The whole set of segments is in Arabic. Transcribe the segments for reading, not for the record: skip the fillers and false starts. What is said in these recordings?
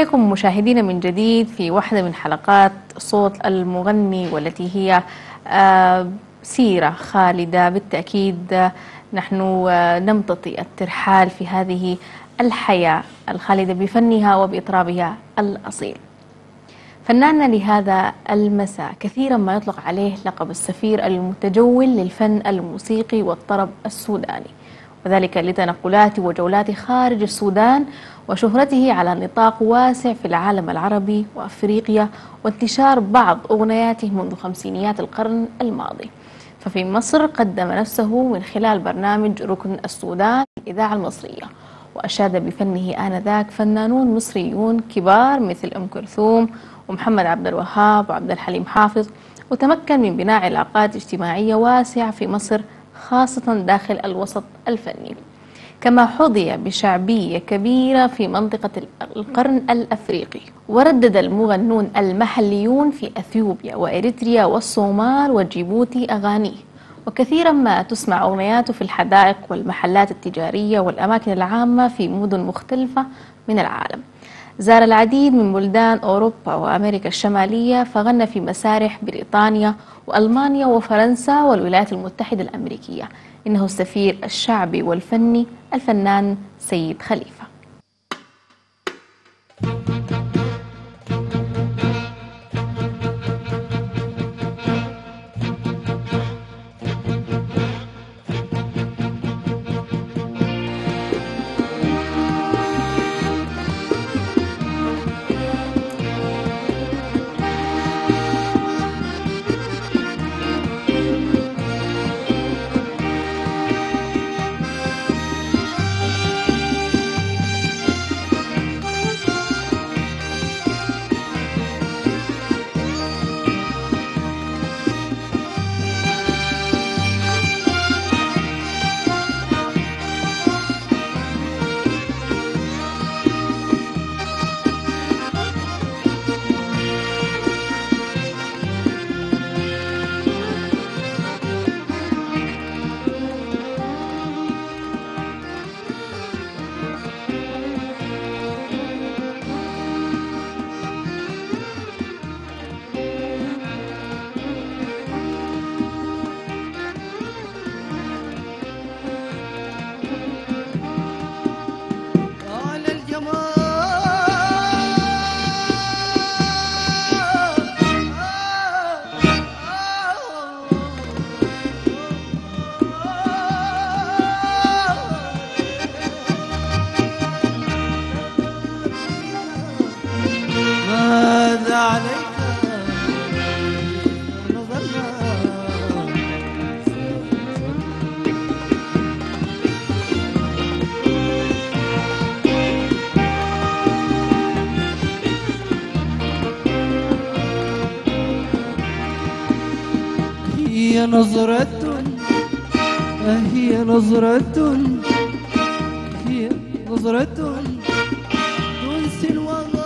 عليكم مشاهدينا من جديد في واحدة من حلقات صوت المغني، والتي هي سيرة خالدة بالتأكيد. نحن نمتطي الترحال في هذه الحياة الخالدة بفنها وبإطرابها الأصيل. فناننا لهذا المساء كثيرا ما يطلق عليه لقب السفير المتجول للفن الموسيقي والطرب السوداني، وذلك لتنقلاته وجولاته خارج السودان وشهرته على نطاق واسع في العالم العربي وأفريقيا، وانتشار بعض أغنياته منذ خمسينيات القرن الماضي. ففي مصر قدم نفسه من خلال برنامج ركن السودان الإذاعة المصرية، وأشاد بفنه آنذاك فنانون مصريون كبار مثل أم كلثوم ومحمد عبد الوهاب وعبد الحليم حافظ، وتمكن من بناء علاقات اجتماعية واسعة في مصر خاصة داخل الوسط الفني، كما حظي بشعبية كبيرة في منطقة القرن الأفريقي. وردد المغنون المحليون في أثيوبيا وإريتريا والصومال وجيبوتي أغانيه، وكثيرا ما تسمع أغنياته في الحدائق والمحلات التجارية والأماكن العامة في مدن مختلفة من العالم. زار العديد من بلدان أوروبا وأمريكا الشمالية، فغنى في مسارح بريطانيا وألمانيا وفرنسا والولايات المتحدة الأمريكية. إنه السفير الشعبي والفني الفنان سيد خليفة. هي نظرة هي نظرة هي نظرة تنسي الوغى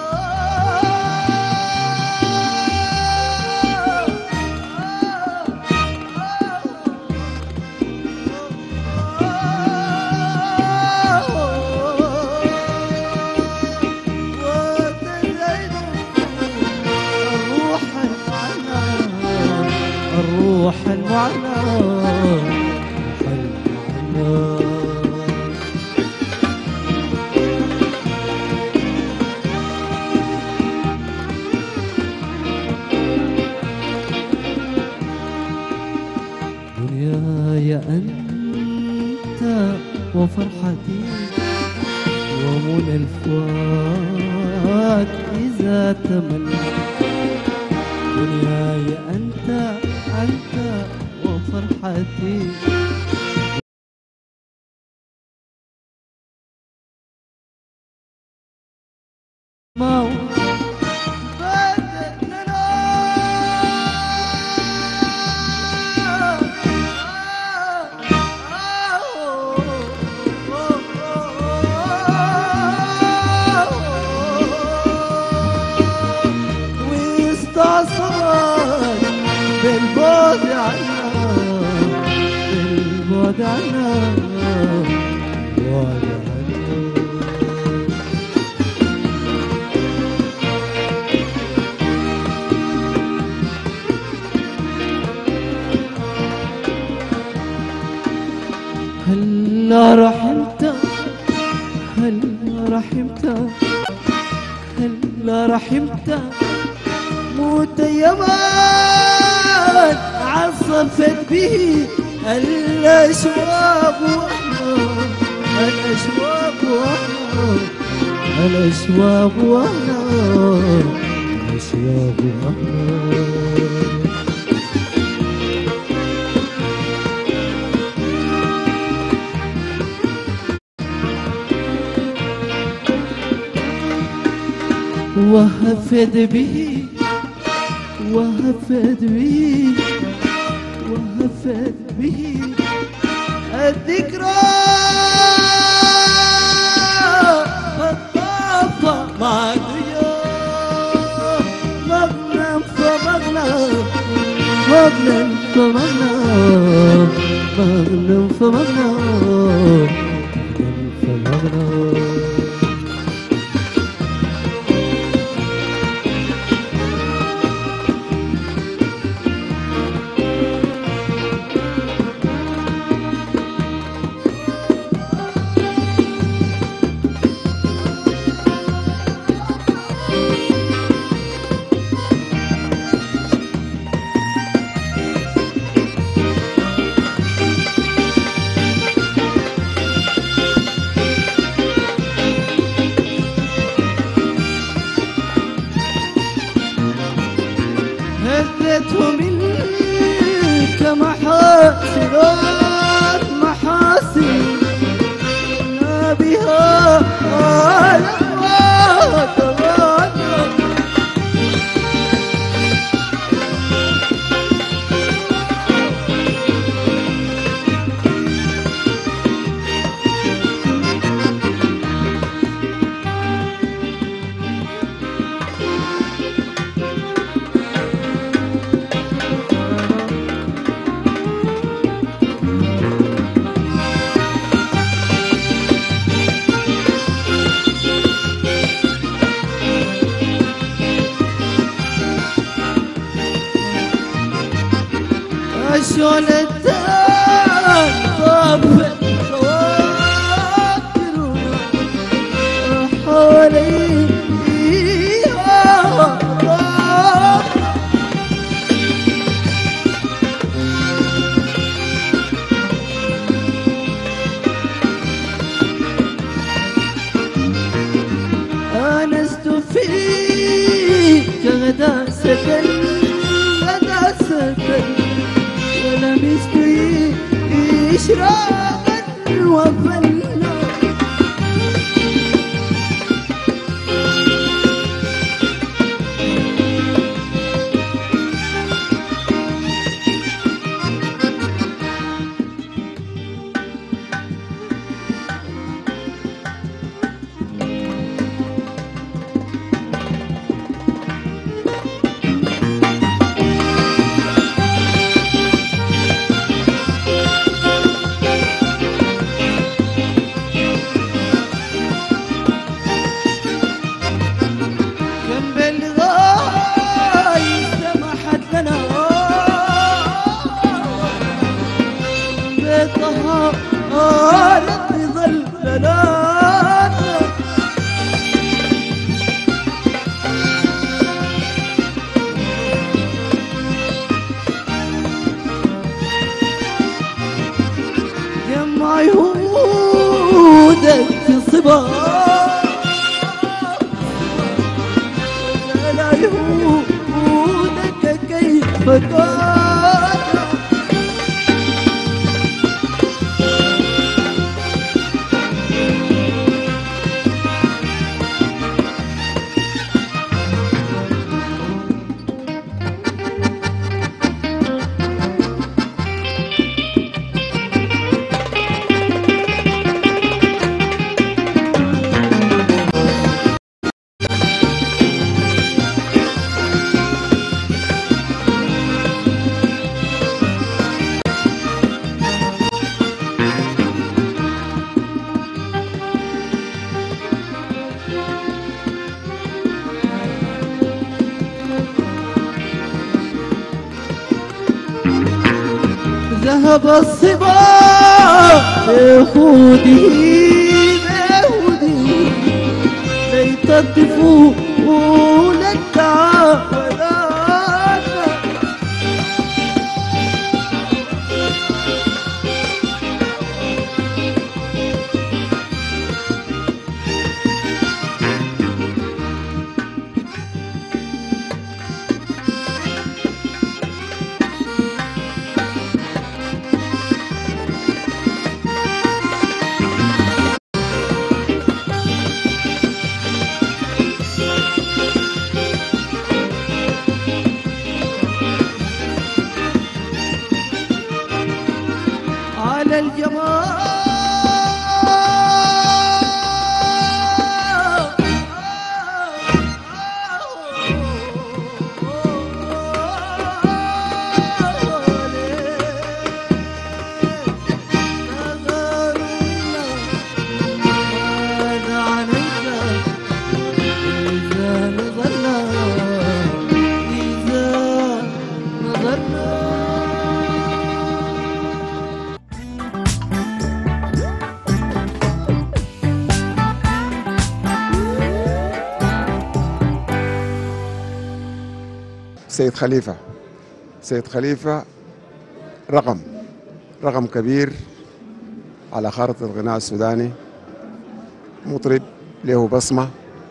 الروح المعنى دنياي أنت وفرحتي ومنى الفؤاد إذا تمنى. دنياي أنت وفرحتي ما واستعصرت بالبعد عنا بالبعد عنا بالبعد عنا. رحمته هلا رحمته موت يمان عصفت به الأشواق وأنا الأشواق وأنا الأشواق وأنا الأشواق وأنا وهفت به وهفت به وهفت به الذكرى فطاف بعد يوم مغنم فمغنم مغنم فمغنم مغنم فمغنم فمغنم هزته منك محاسن محاسن ما بها الأموات شلون التان طافت خواطرنا حولي آنست فيك غداسة غداسة ولمست إشراقا وفنا طهارة ظللات جمع يهودك صبار لا يهودك كيف كان ذهب الصبا بيهوده بيهوده طفولة تعاونات. على الجمال سيد خليفة رقم كبير على خارطة الغناء السوداني، مطرب له بصمة،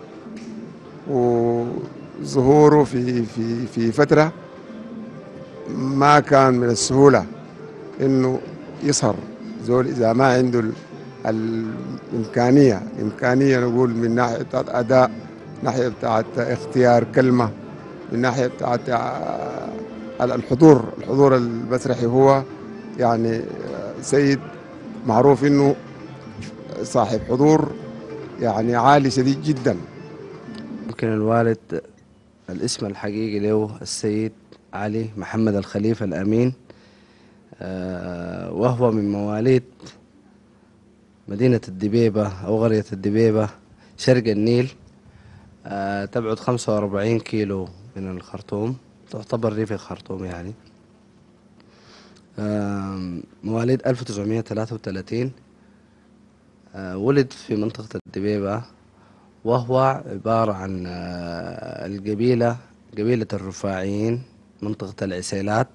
وظهوره في فترة ما كان من السهولة إنه يظهر زول إذا ما عنده الإمكانية نقول من ناحية أداء، ناحية بتاعت اختيار كلمة، من ناحية بتاعت الحضور المسرحي. هو يعني سيد معروف إنه صاحب حضور يعني عالي شديد جدا. يمكن الوالد الاسم الحقيقي له السيد علي محمد الخليفة الأمين، وهو من مواليد مدينة الدبيبة أو قرية الدبيبة شرق النيل، تبعد 45 كيلو من الخرطوم، تعتبر ريف الخرطوم يعني. مواليد 1933، ولد في منطقة الدبيبة، وهو عبارة عن قبيلة الرفاعيين، منطقة العسيلات،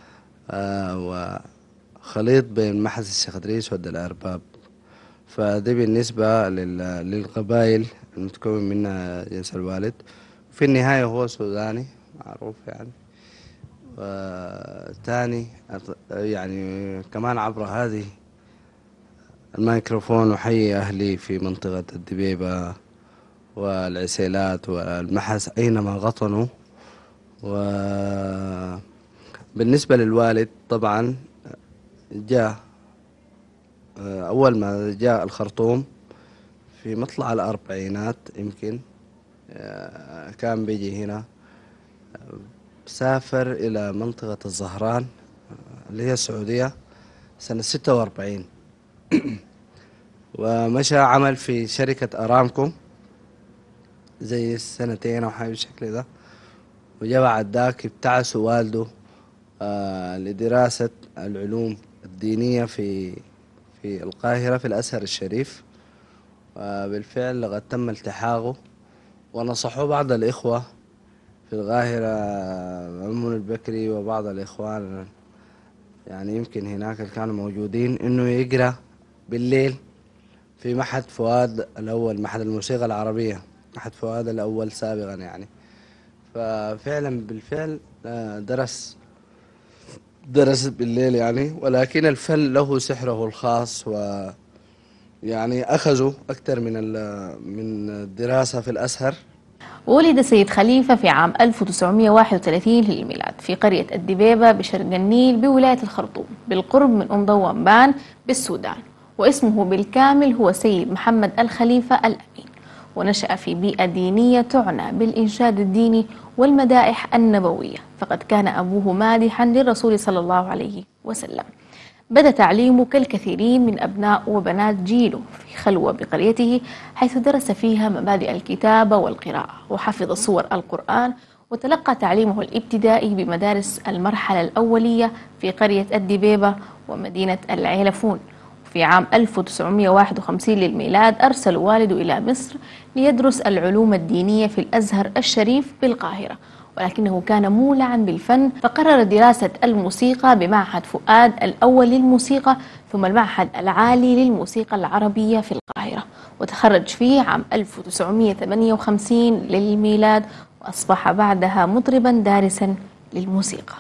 وخليط بين محز الشيخ إدريس ود الأرباب. فدي بالنسبة للقبائل المتكون منها جنس الوالد. في النهاية هو سوداني معروف يعني. وثاني يعني كمان عبر هذه الميكروفون أحيي أهلي في منطقة الدبيبة والعسيلات والمحس أينما غطنوا. وبالنسبة للوالد طبعا جاء أول ما جاء الخرطوم في مطلع الأربعينات، يمكن كان بيجي هنا، سافر إلى منطقة الزهران اللي هي السعودية سنة 46 ومشى عمل في شركة أرامكو زي سنتين أو حاجة بالشكل ده. وجاء بعد ذاك ابتعث والده لدراسة العلوم الدينية في القاهرة في الأزهر الشريف، وبالفعل لقد تم التحاقه. ونصحوا بعض الإخوة في القاهرة، مأمون البكري وبعض الإخوان يعني يمكن هناك اللي كانوا موجودين، إنه يقرأ بالليل في معهد فؤاد الأول، معهد الموسيقى العربية، معهد فؤاد الأول سابقا يعني. ففعلا بالفعل درس بالليل يعني، ولكن الفن له سحره الخاص، ويعني أخذوا أكثر من الدراسة في الأزهر. ولد سيد خليفة في عام 1931 للميلاد في قرية الدبيبة بشرق النيل بولاية الخرطوم بالقرب من أم ضوان بان بالسودان، واسمه بالكامل هو سيد محمد الخليفة الأمين. ونشأ في بيئة دينية تعنى بالإنشاد الديني والمدائح النبوية، فقد كان أبوه مادحا للرسول صلى الله عليه وسلم. بدأ تعليمه كالكثيرين من أبناء وبنات جيله في خلوة بقريته، حيث درس فيها مبادئ الكتابة والقراءة، وحفظ صور القرآن، وتلقى تعليمه الابتدائي بمدارس المرحلة الأولية في قرية الدبيبة ومدينة العيلفون. في عام 1951 للميلاد أرسل والده إلى مصر ليدرس العلوم الدينية في الأزهر الشريف بالقاهرة، ولكنه كان مولعا بالفن فقرر دراسة الموسيقى بمعهد فؤاد الأول للموسيقى ثم المعهد العالي للموسيقى العربية في القاهرة، وتخرج فيه عام 1958 للميلاد، وأصبح بعدها مطربا دارسا للموسيقى.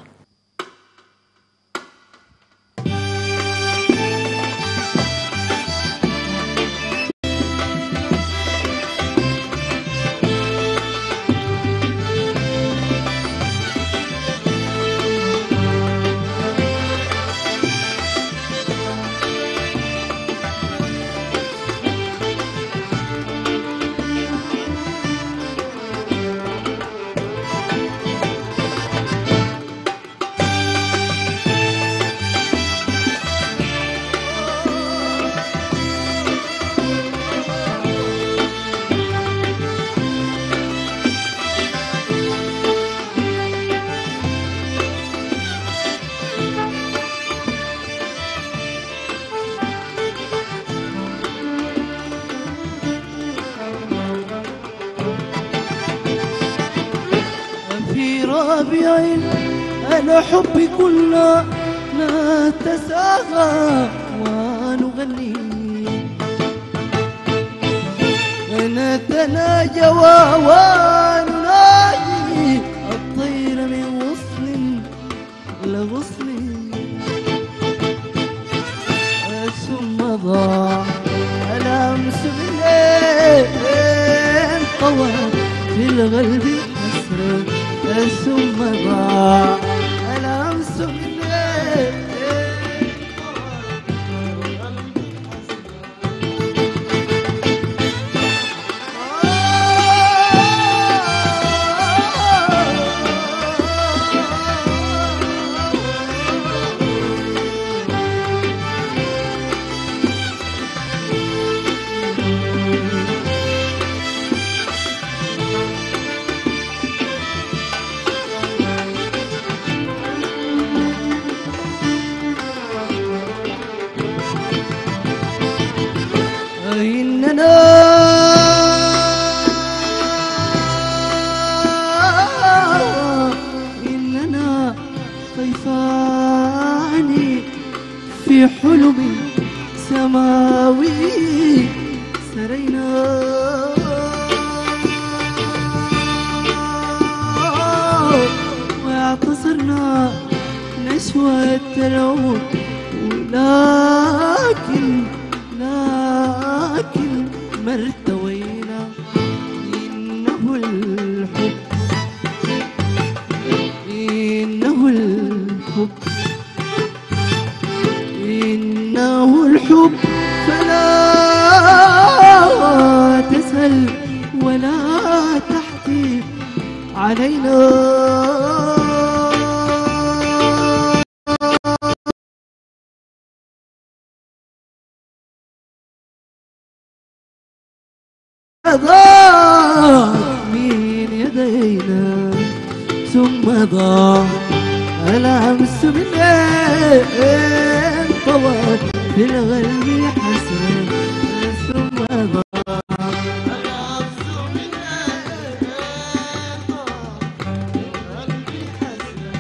ربيعي أنا حبي كله لا تساغى ونغني، نتناجى ونناجي الطير من غصن لغصن، ثم ضاع الأمس بالليل طوى في القلب حسرة، ثم ضاع الأمس بالليل إننا طيفان في حلم سماوي سرينا، واعتصرنا نشوى التلوث، ولكن ما ارتوينا. إنه الحب إنه الحب إنه الحب، فلا تسأل ولا تحتي علينا. ضاع من يدينا ثم ضاع الأمس بالليل طوت في القلب حسرة، ثم ضاع الأمس بالليل طوت في القلب حسرة.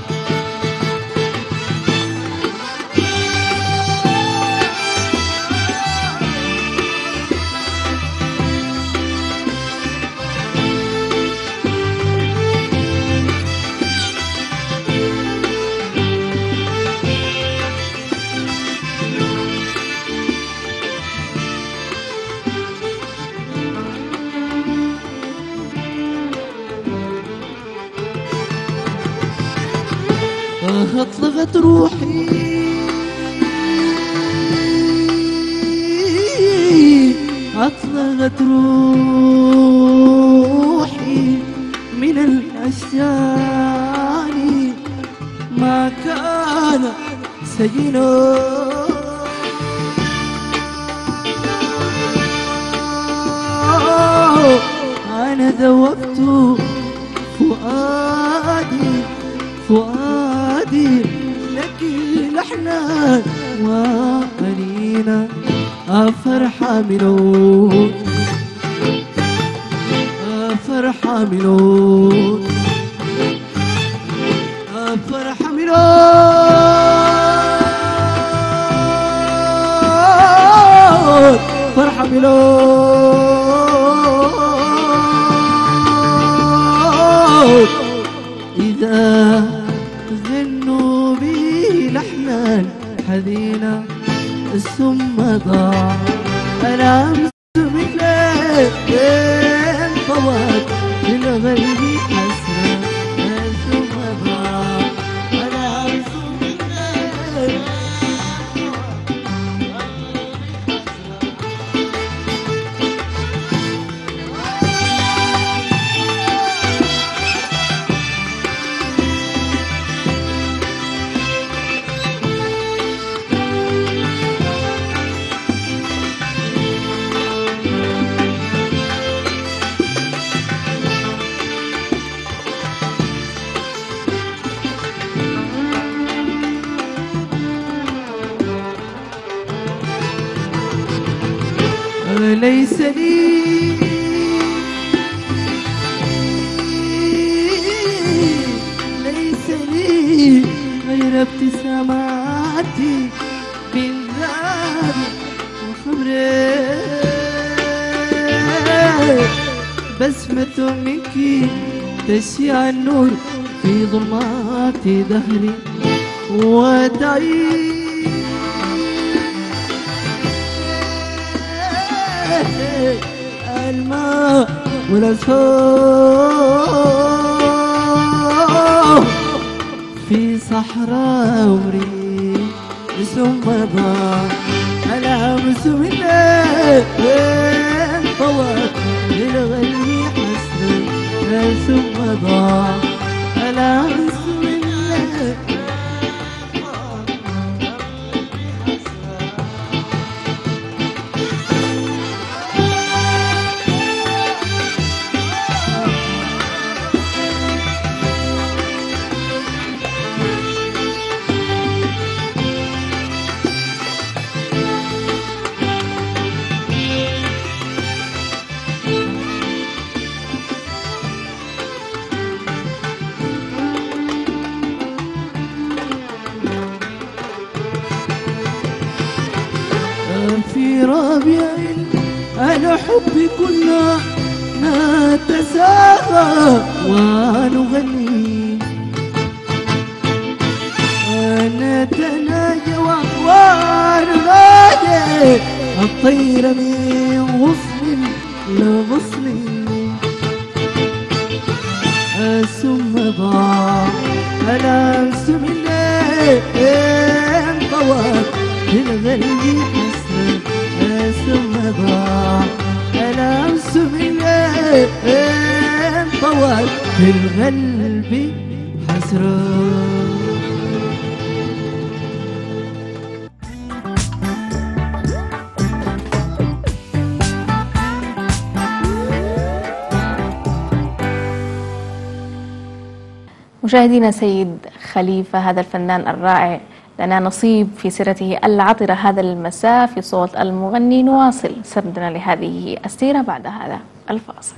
أطلقت روحي أطلقت روحي من الأشجار، ما كان سجنا أنا ذوبت فؤادي لك به لحنا وأنينا فرحة منون فرحة منون فرحة منون فرحة منون إذا غنوا بي لحنا حزينا ثم ضاع الأمس من ليل طوت للغيب حسرة ثم ضاع الأمس من ليل ليس لي غير ابتساماتي بالذات وخبري بسمة منك تشيع النور في ظلمات دهري وتعيش الماء والأسفار في صحراء عمري ثم ضاع الأمس من الليل طوت للغيب حسرة ثم ضاع الأمس من الليل في ربيع أنا حبي كنا نتساهى ونغني نتناجى ونغادي الطير من غصن لغصن ثم ضاع الأمس من ليل طوت للغيب ثم ضاع الأمس من ليل طوت في القلب حسرة. مشاهدينا، سيد خليفة هذا الفنان الرائع لنا نصيب في سيرته العطرة هذا المساء في صوت المغني. نواصل سردنا لهذه السيرة بعد هذا الفاصل.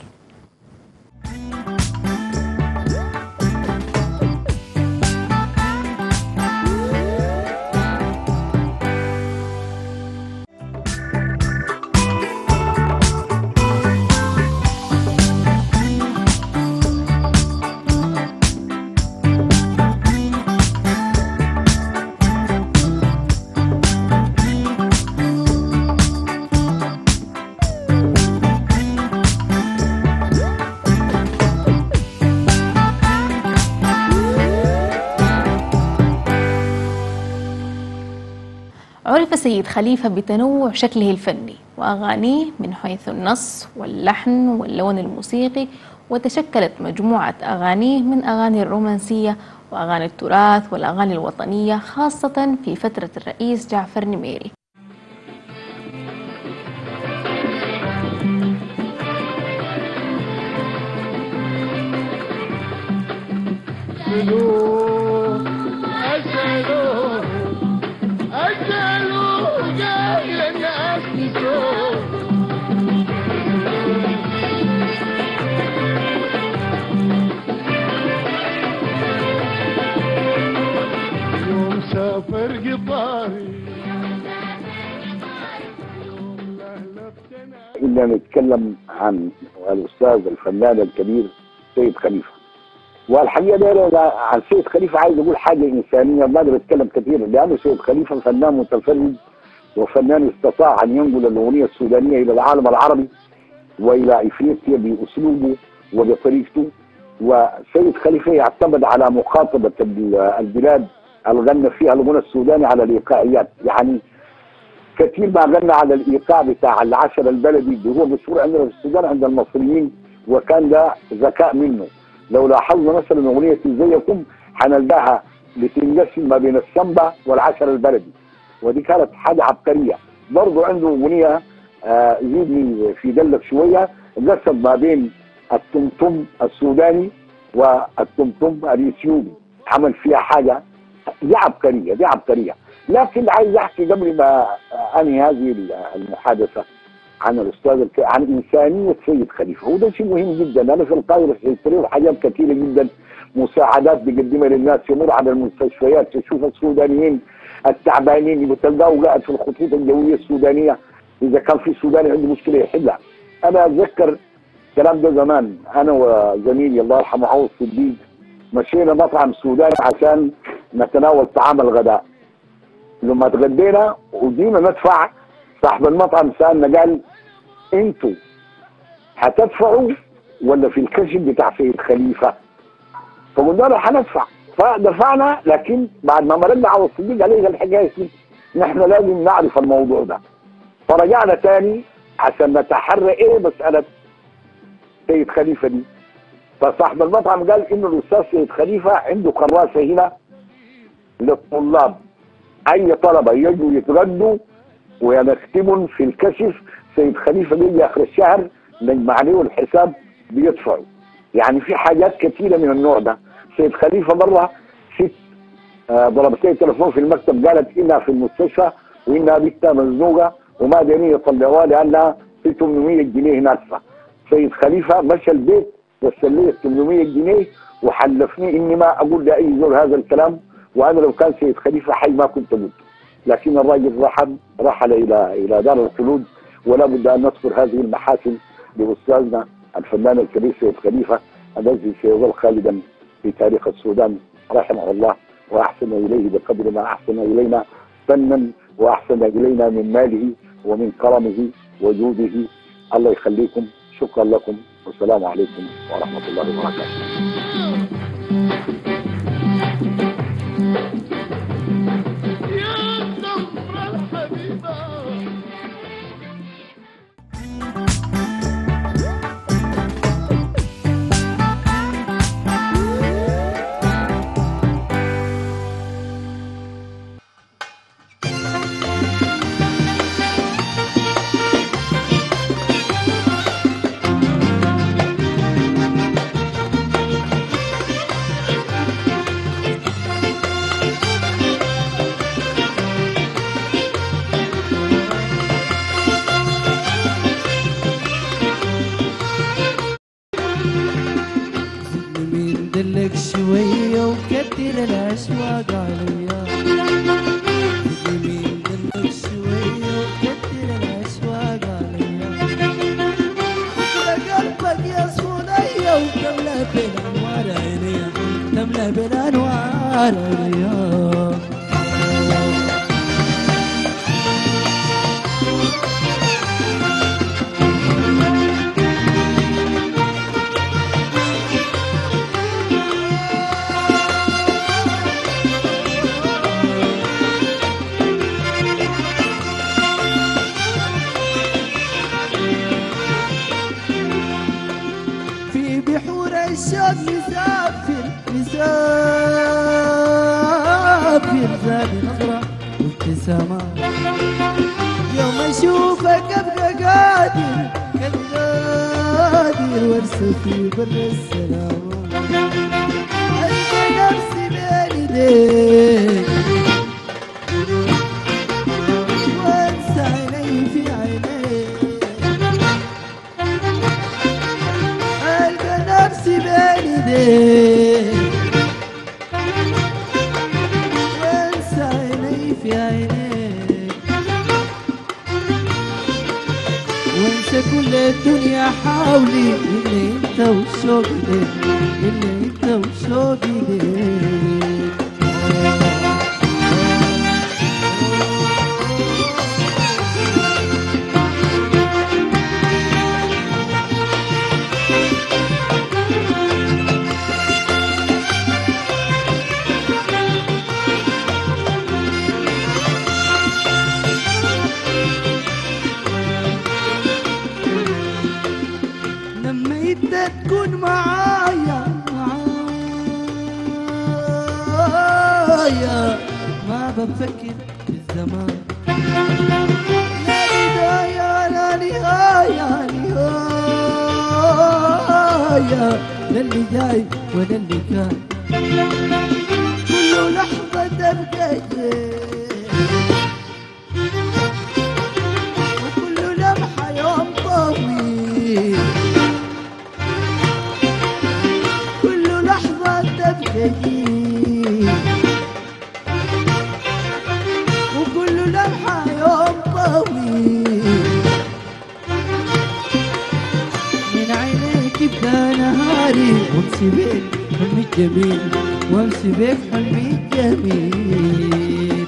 عرف سيد خليفة بتنوع شكله الفني وأغانيه من حيث النص واللحن واللون الموسيقي، وتشكلت مجموعة أغانيه من أغاني الرومانسية وأغاني التراث والأغاني الوطنية، خاصة في فترة الرئيس جعفر نميري. أسألوا بدنا نتكلم عن الاستاذ الفنان الكبير سيد خليفه. والحقيقه ده عن سيد خليفه عايز اقول حاجه انسانيه، ما اقدر اتكلم كثير لانه سيد خليفه فنان متفرد وفنان استطاع ان ينقل الاغنيه السودانيه الى العالم العربي والى افريقيا باسلوبه وبطريقته. وسيد خليفه يعتمد على مخاطبه البلاد اللي غنى فيها الغنى السوداني على الايقاعيات، يعني كثير ما غنى على الايقاع بتاع العشر البلدي اللي هو مشهور عندنا في السودان عند المصريين، وكان ده ذكاء منه. لو لاحظنا مثلا اغنيه زيكم حنلقاها بتنقسم ما بين السمبا والعشر البلدي، ودي كانت حاجه عبقريه. برضه عنده اغنيه زيدني في دلك شويه، قسم ما بين التمتم السوداني والتمتم الاثيوبي، عمل فيها حاجه دي عبقريه، دي عبقريه. لكن عايز احكي قبل ما انهي هذه المحادثه عن الاستاذ عن انسانيه سيد خليفه، وده شيء مهم جدا. انا في القاهره شفت له حاجات كثيره جدا، مساعدات بيقدمها للناس، يمر على المستشفيات يشوف السودانيين التعبانين اللي تلقاه قاعد في الخطوط الجويه السودانيه، اذا كان في سوداني عنده مشكله يحلها. انا اتذكر الكلام ده زمان، انا وزميلي الله يرحمه عوض صديق مشينا مطعم سوداني عشان نتناول طعام الغداء. لما تغدينا وجينا ندفع، صاحب المطعم سالنا قال انتوا هتدفعوا ولا في الكشف بتاع سيد خليفه؟ فقلنا له هندفع، فدفعنا. لكن بعد ما مرنا على الصديق عليه الحكايه دي نحن لازم نعرف الموضوع ده، فرجعنا تاني عشان نتحرى ايه مساله سيد خليفه دي. فصاحب المطعم قال انه الاستاذ سيد خليفه عنده كراسه هنا للطلاب، اي طلبه يجوا يتغدوا ويكتبوا في الكشف سيد خليفه بيجي اخر الشهر نجمع عليه الحساب بيدفعوا. يعني في حاجات كثيره من النوع ده. سيد خليفه مره ست ضربت لي تليفون في المكتب، قالت انها في المستشفى وانها بنتها مزنوقه وما قادرين يطلعوها لانها في 800 جنيه ناقصه. سيد خليفه مشى البيت وصل لي 800 جنيه وحلفني اني ما اقول لاي زول هذا الكلام، وانا لو كان سيد خليفه حي ما كنت قلت. لكن الراجل رحل الى دار الخلود، ولا بد ان نذكر هذه المحاسن لاستاذنا الفنان الكبير سيد خليفه الذي سيظل خالدا في تاريخ السودان رحمه الله، واحسن اليه بقدر ما احسن الينا فنا، واحسن الينا من ماله ومن كرمه وجوده. الله يخليكم، شكرا لكم، والسلام عليكم ورحمه الله وبركاته. دلك شوية وكتر الأشواق عليا، يمين دلك شوية وكتر الأشواق عليا، قلبك يا صنية وتملى بالأنوار عينيا، تملى بالأنوار عينيا. الشوق مسافر زاد نظرة وابتسامات، يوم اشوفك ابقى قادر وارسل في بر السلامات، القى نفسي بين ايديك وانسى عيني في عينيك، نفسي بين ايديك وانسى عيني في عينيك، وانسى كل وشوقي ليك إلا أنت وشوقي ليك. لما انت تكون معايا ما بفكر في الزمان، لا بداية لا نهاية نهاية، لا اللي جاي ولا اللي كان، كل لحظة تبقى وكل لمحة يوم طويل، كل لحظة تبقى وكل لمحة يوم طويل، من عينيك يبدأ نهاري وامشي بيك حلمي الجميل، وامشي بيك حلمي الجميل.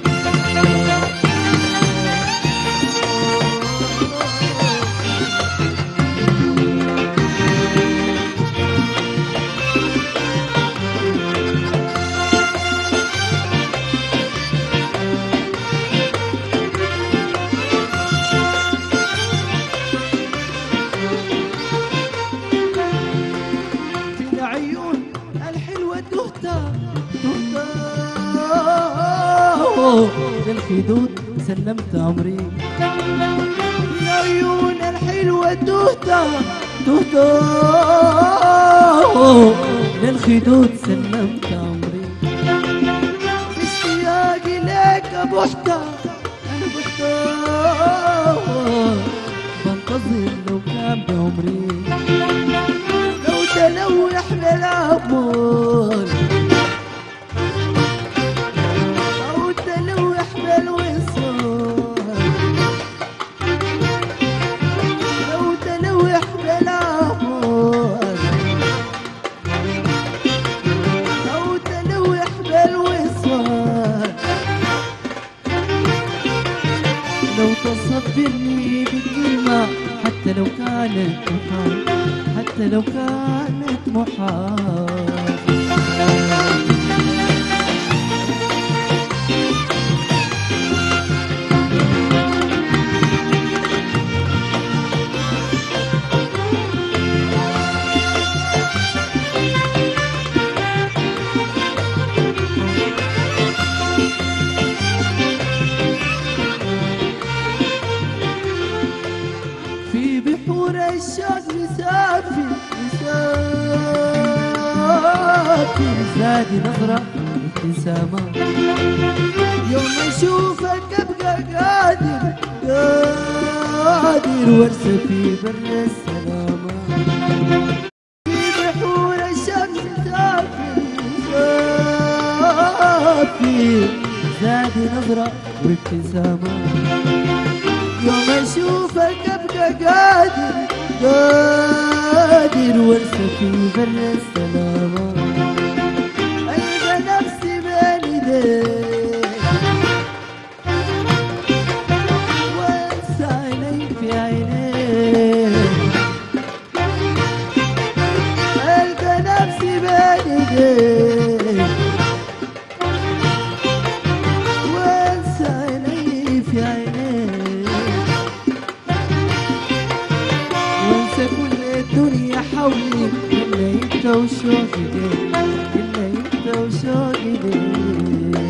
في العيون الحلوة تهتى للخدود سلمت عمري، العيون الحلوة تهتى للخدود سلمت عمري، اشتياقي لك بحتى انا بحتى بنتظر لو كان بعمري، لو تلوح بالعمر أو تلوح بالوصال، لو تلوح بالعمر أو تلوح بالوصال، لو تصبرني بالكلمة حتى لو كانت محال، حتى لو كانت محال. في بحور الشوق نسافر نسافر، زادي نظرة ابتسامة، يوم اشوفك ابقى قادر قادر وارسى في بر السلامة. في بحور الشوق نسافر نسافر، زادي نظرة وابتسامة، يوم اشوفك ابقى قادر قادر وارسى في بر السلامة، القى نفسي بين ايديك وانسى عيني في عينيك، القى نفسي بين ايديك وانسى عيني في عينيك، وانسى كل الدنيا حولي إلا انت وشوقي ليك، إلا انت وشوقي ليك.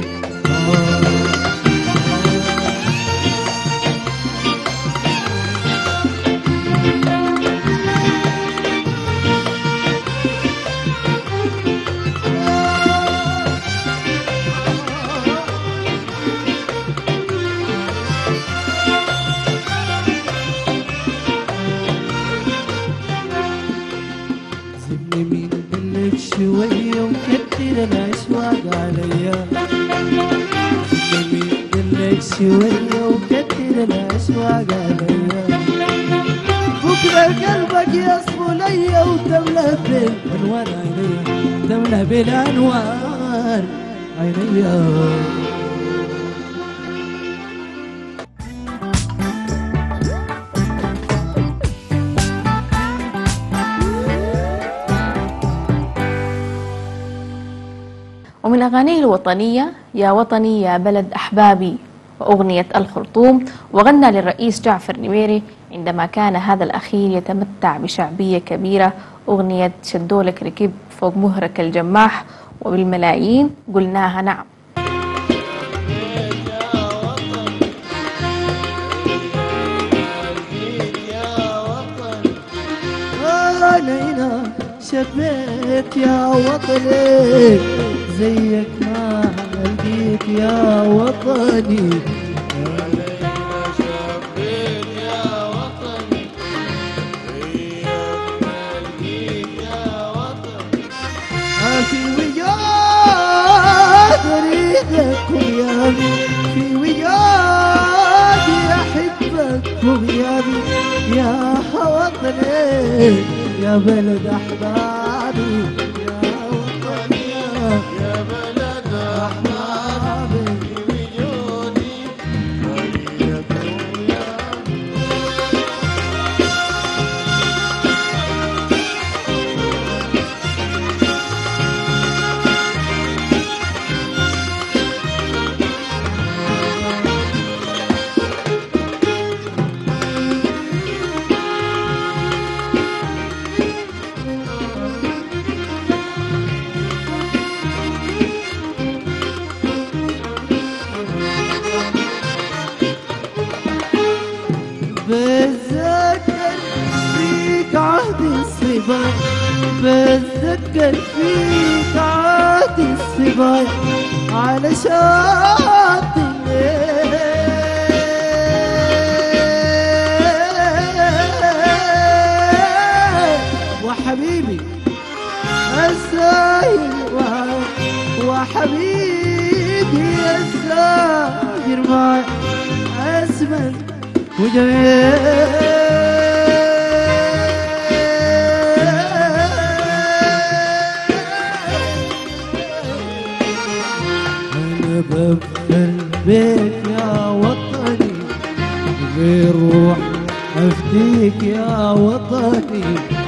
سيبني مين قلك شوية وكتر الأشواق عليا، سيبني مين قلك شوية وكتر الأشواق عليا، فك ترى قلبك يصفو ليا وتملى بالانوار عينيا، تملى بالانوار عينيا. ومن أغانيه الوطنية يا وطني يا بلد أحبابي وأغنية الخرطوم، وغنى للرئيس جعفر نميري عندما كان هذا الأخير يتمتع بشعبية كبيرة أغنية شدولك ركب فوق مهرك الجماح، وبالملايين قلناها نعم. أنا شفيت يا وطني زيك ما لقيت يا وطني. شفيت يا وطني زيك ما لقيت يا وطني. في وجود أريدك ويابي، في وجود أحبك وغيابي يا وطني يا بلد أحبابي، يا وطني يا بلد أحبابي بوجودي خليك وياي. بتذكر فيك عهد الصبايا، بتذكر فيك عهد الصبايا على شاطئ الليل، وحبيبي الساير معاك، وحبيبي الساير معاك أسمن وجميل. أنا بفخر بيك يا وطني، غير روح أفديك يا وطني.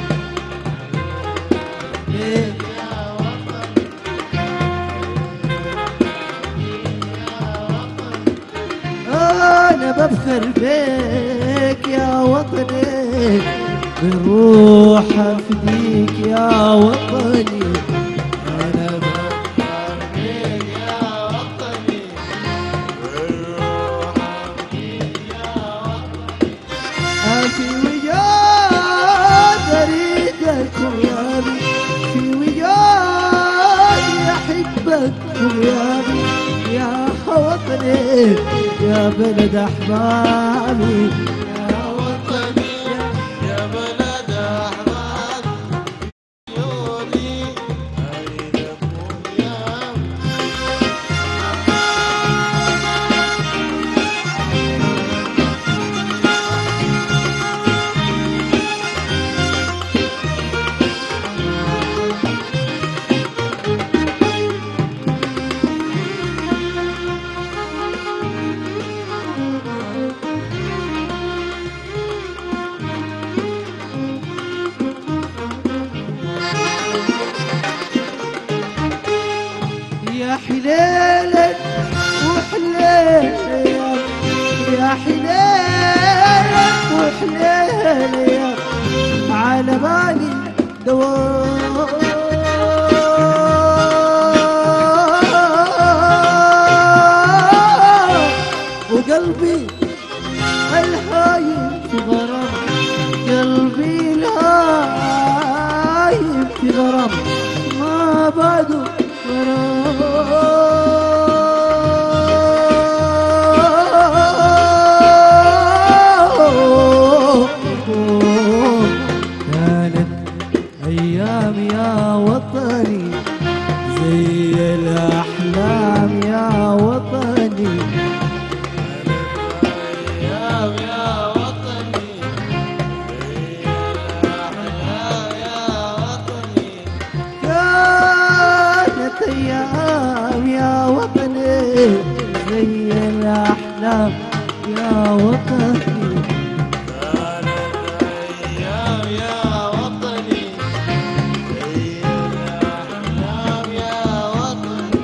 بيك يا وطني، أنا بفخر بيك يا وطني، بالروح أفديك يا وطني. أنا بفخر بيك يا وطني، بالروح أفديك يا وطني. في وجود أريدك وغيابي، في وجود أحبك وغيابي يا وطني يا بلد أحبابي، يا وطني يا بلد أحبابي بوجودي خليك وياي. يا حليلك وحليلك، يا حليلك وحليلك على بالي دوام، وقلبي الهايم في غرام، قلبي الهايم في غرام ما بعده كانت أيام يا وطني زي الأحلام يا وطني. أيام يا وطني زي زي الأحلام يا وطني. كانت أيام يا وطني زي الأحلام يا وطني.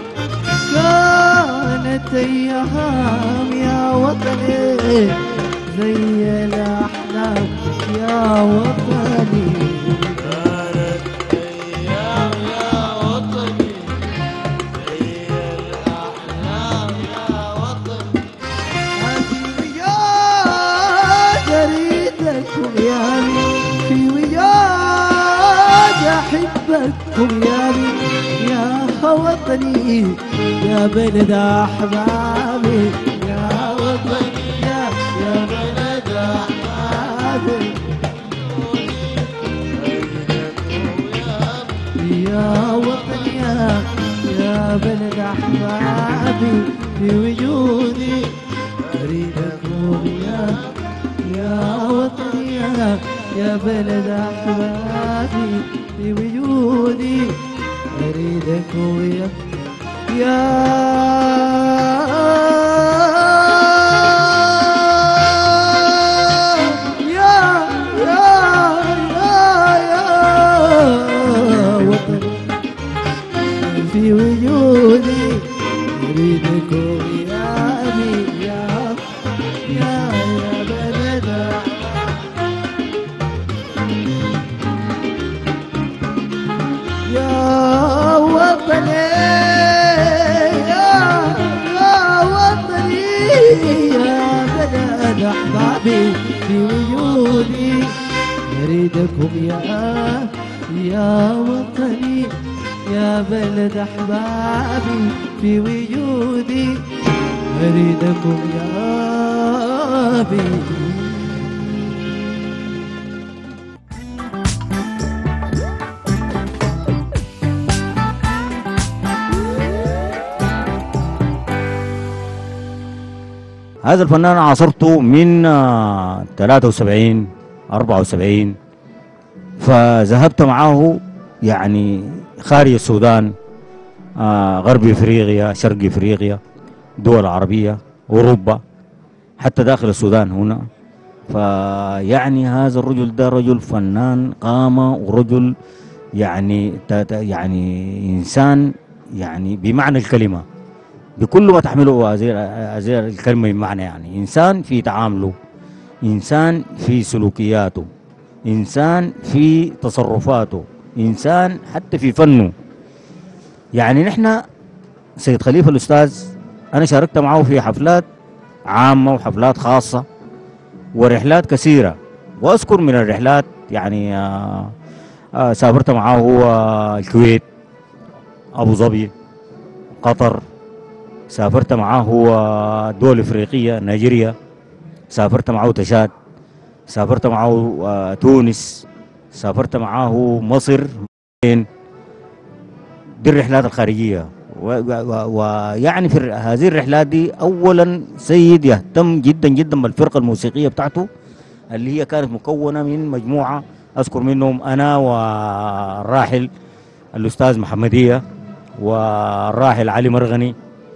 كانت أيام يا وطني زي الأحلام يا وطني. كانت أيام يا وطني زي الأحلام يا وطني. أريدكم يا بي في وجاد أحبكم يا بي يا وطني يا بلد أحبابي يا وطني يا بلد أحبابي يا وطني يا بلد أحبابي في وجودي أريدكم يا وطني يا بلد أحبابي في وجودي أريدكم يا وطني في وجودي أريدكم يا أبي يا بلد يا وطني يا وطني يا بلد أحبابي في وجودي أريدكم يا وطني يا بلد أحبابي في وجودي أريدكم يا بي. هذا الفنان عاصرته من 73 74 فذهبت معه يعني خارج السودان، غرب افريقيا، شرق افريقيا، دول عربيه، اوروبا، حتى داخل السودان هنا. فيعني هذا الرجل ده رجل فنان قامه ورجل يعني انسان يعني بمعنى الكلمه، بكل ما تحمله هذه الكلمه بمعنى، يعني انسان في تعامله، انسان في سلوكياته، انسان في تصرفاته، انسان حتى في فنه. يعني نحن سيد خليفه الاستاذ انا شاركت معه في حفلات عامه وحفلات خاصه ورحلات كثيره، واذكر من الرحلات يعني سافرت معه الكويت، ابو ظبي، قطر، سافرت معه دول افريقيه، نيجيريا، سافرت معه تشاد، سافرت معه تونس، سافرت معه مصر. دي الرحلات الخارجيه. ويعني في هذه الرحلات دي اولا سيد يهتم جدا جدا بالفرقه الموسيقيه بتاعته اللي هي كانت مكونه من مجموعه اذكر منهم انا والراحل الاستاذ محمديه والراحل علي مرغني،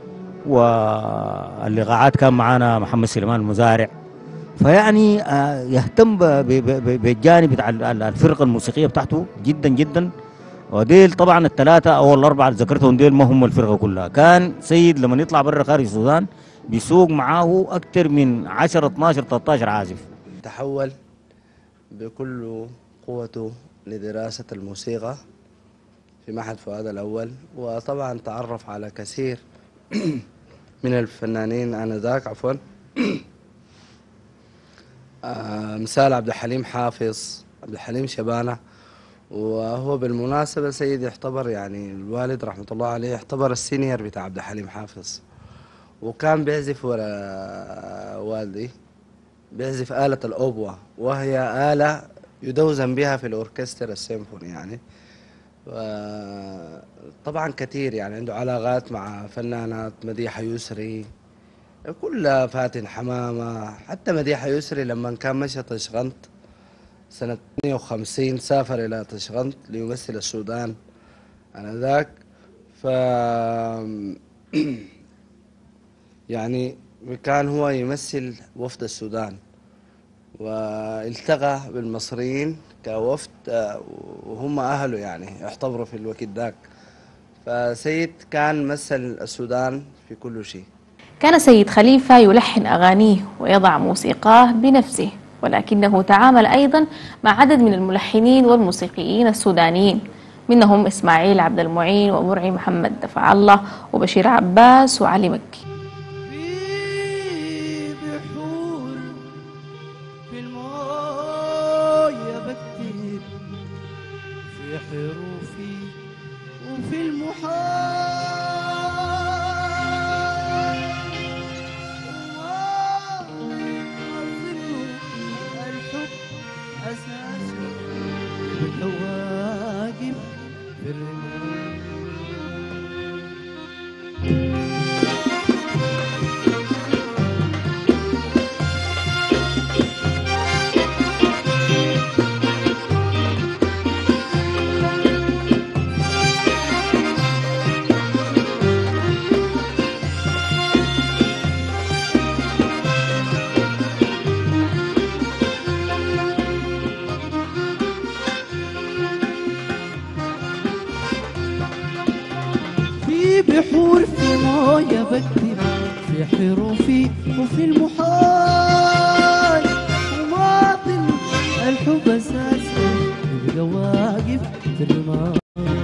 واللقاءات كان معانا محمد سليمان المزارع. فيعني يهتم بالجانب بتاع الفرقه الموسيقيه بتاعته جدا جدا. وديل طبعا الثلاثه او الاربعه اللي ذكرتهم ديل ما هم الفرقه كلها. كان سيد لما يطلع برا خارج السودان بيسوق معاه اكثر من 10 12 13 عازف. تحول بكل قوته لدراسة الموسيقى في معهد فؤاد الأول، وطبعا تعرف على كثير من الفنانين آنذاك عفوا مثال عبد الحليم حافظ، عبد الحليم شبانة. وهو بالمناسبة سيد يعتبر يعني الوالد رحمة الله عليه يعتبر السينيور بتاع عبد الحليم حافظ، وكان بيعزف ورا والدي، بيعزف آلة الأوبوا، وهي آلة يدوزن بها في الأوركسترا السيمفوني يعني. طبعا كثير يعني عنده علاقات مع فنانات مديحة يسري، كلها فاتن حمامة. حتى مديحة يسري لما كان مشى طشغنت سنة 52 سافر إلى طشغنت ليمثل السودان آنذاك. يعني كان هو يمثل وفد السودان، والتقى بالمصريين كوفد وهم أهله يعني يعتبروا في الوقت ذاك. فسيد كان مثل السودان في كل شيء. كان سيد خليفة يلحن أغانيه ويضع موسيقاه بنفسه، ولكنه تعامل أيضا مع عدد من الملحنين والموسيقيين السودانيين، منهم إسماعيل عبد المعين ومرعي محمد دفع الله وبشير عباس وعلي مكي. في بحور في المويه بكتب في حروفي وفي المحال الحب أساسه بالواقف في الرمال. في بحور في مويه بكتب في حروفي وفي المحال وماطل الحب اساسا يبقى واقف في الرمال.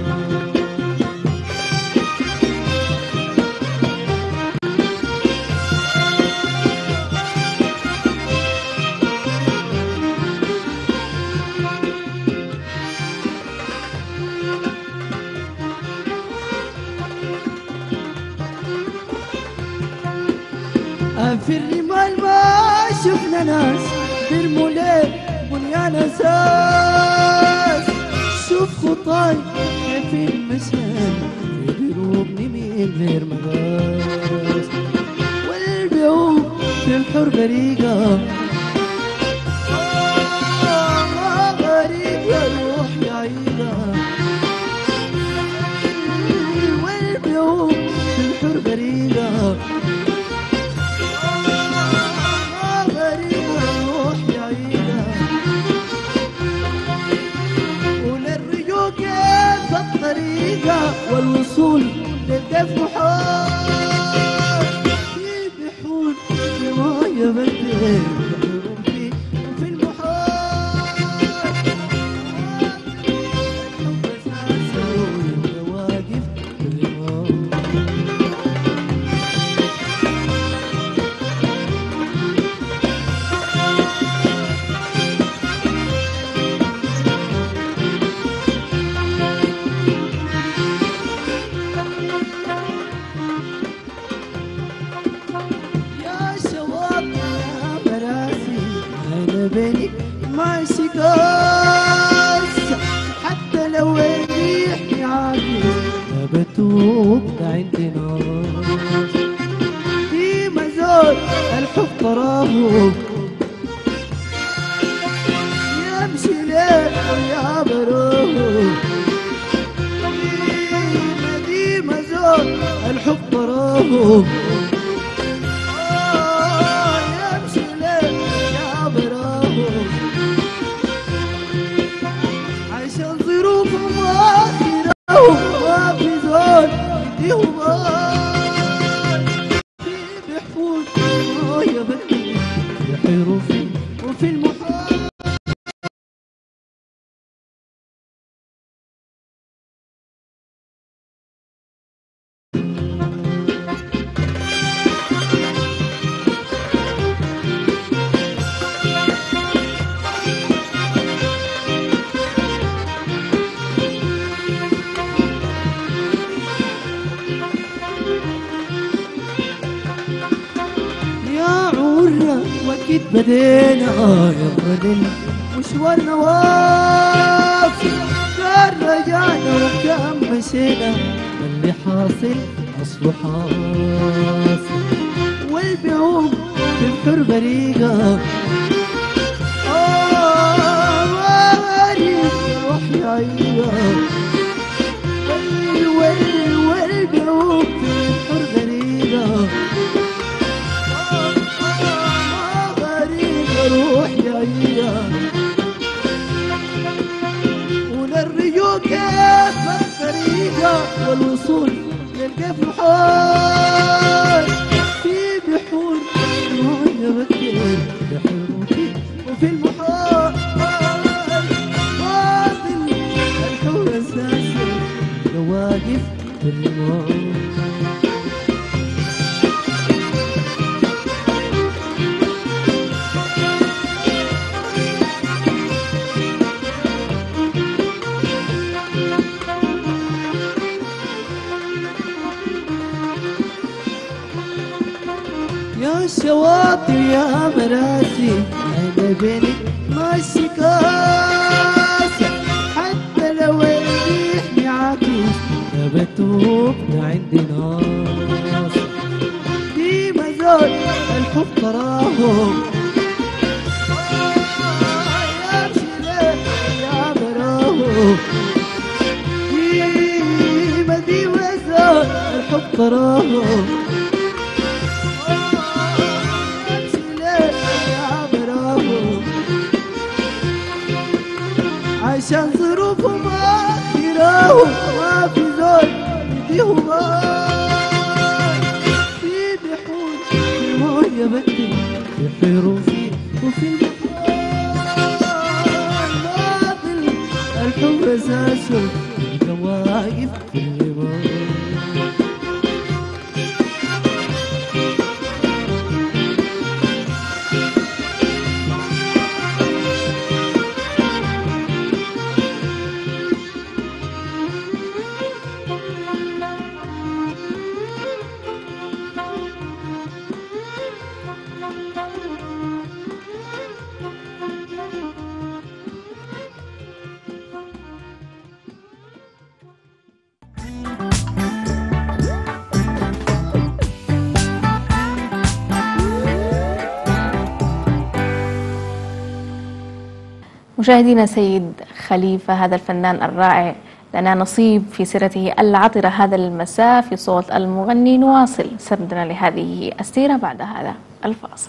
في الرمال ما شفنا ناس بيرموا ليه بنيان اساس. شوف خطاي كيف المشهد في دروبني من غير مقاس، والبيوت في الحر غريقة غريقة روح يعيقة، والبيوت في الحر غريقة والوصول للكيف محال. في بحور في مويه بكتب في في المحال الحب اساسه يبقى واقف في الرمال. بيني ماشي قاس، حتى لو الريح يعاكس ما بتوب عندي ناس. في مزار الحب طرابه يمشي ليه ويا بروه. في مزار الحب طرابه عشان ظروفهم آخرة وما في زول يديهم في بحفور مويه بكتب في حروفي وفي المحال. وقت بدينا يلا مشوارنا واصل، كان رجعنا وكان مشينا اللي حاصل اصله حاصل. والبيوم في الحر بريقة غريب روح يعيقة، والبيوم في الحر بريقة يا شواطئ يا مراسي أنا بينك ماشي كاسة، حتى لو يريحني عكوس ما بتوب عندي ناس. دي مزول الحب تراهم يا شلال يا براهم، دي مزول الحب تراهم عشان ظروفهم آخرهم ما في زول يديهم في بحور في موية بدل في حروفي وفي البحار باطل الحب أساسه الكواكب في اللبان. مشاهدينا، سيد خليفة هذا الفنان الرائع لنا نصيب في سيرته العطرة هذا المساء في صوت المغني. نواصل سردنا لهذه السيرة بعد هذا الفاصل.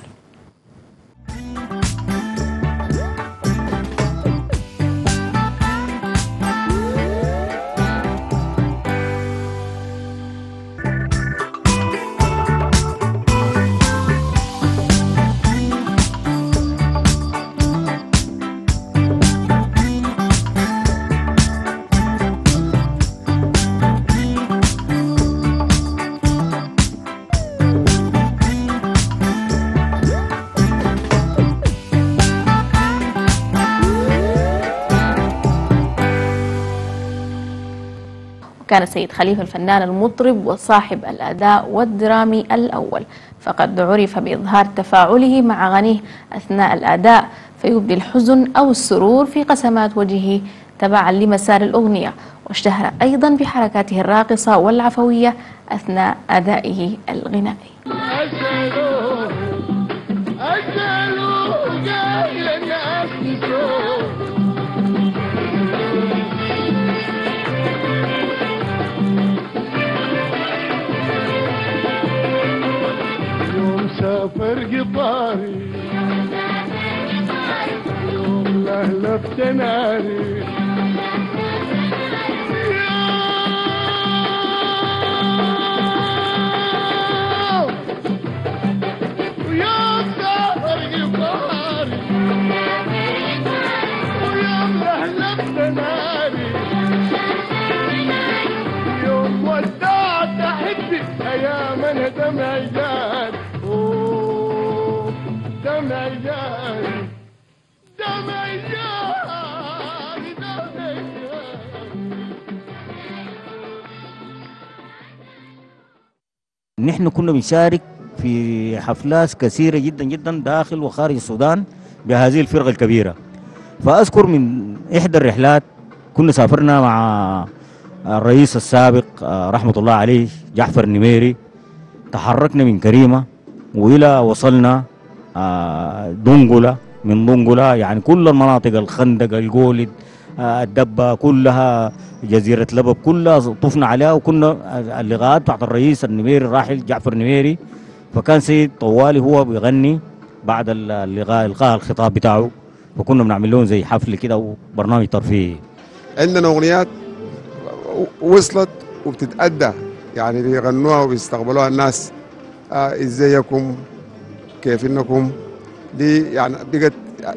كان السيد خليفة الفنان المطرب وصاحب الأداء والدرامي الأول، فقد عرف بإظهار تفاعله مع أغانيه أثناء الأداء فيبدي الحزن أو السرور في قسمات وجهه تبعا لمسار الأغنية، واشتهر أيضا بحركاته الراقصة والعفوية أثناء أدائه الغنائي. سافر قطاري يوم لهلفت ناري ويوم سافر قطاري ويوم لهلفت ناري يوم ودعت أحبي أيام أنا دمعي جاري دمعي جاري دمعي جاري دمعي جاري. نحن كنا بنشارك في حفلات كثيرة جدا جدا داخل وخارج السودان بهذه الفرقة الكبيرة. فأذكر من إحدى الرحلات كنا سافرنا مع الرئيس السابق رحمة الله عليه جعفر النميري، تحركنا من كريمة وإلى وصلنا دنقلة، من دنقلة يعني كل المناطق، الخندق، الجولد، الدبة كلها، جزيرة لبب كلها طفنا عليها، وكنا اللقاءات بتاعت الرئيس النميري الراحل جعفر النميري، فكان سيد طوالي هو بيغني بعد اللقاء إلقاء الخطاب بتاعه، فكنا بنعمل لهم زي حفل كده وبرنامج ترفيهي. عندنا أغنيات وصلت وبتتأدى يعني بيغنوها وبيستقبلوها الناس، ازيكم كيف انكم، دي يعني بقت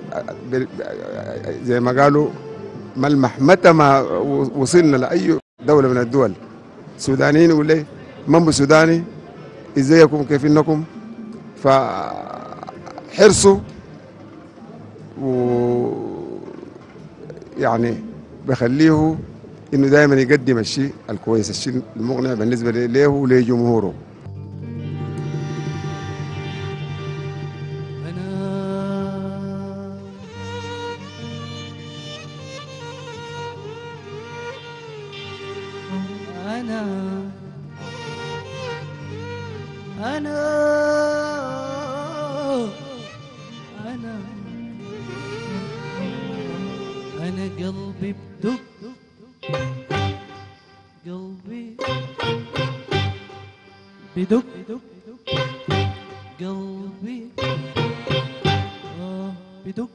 زي ما قالوا ملمح. متى ما وصلنا لأي دولة من الدول، سودانيين يقول لي منبو سوداني، ازيكم كيف انكم؟ فحرصوا و يعني بخليه انه دائما يقدم الشيء الكويس، الشيء المقنع بالنسبه له ولجمهوره. أنا قلبي بدق، قلبي بدق، قلبي بدق،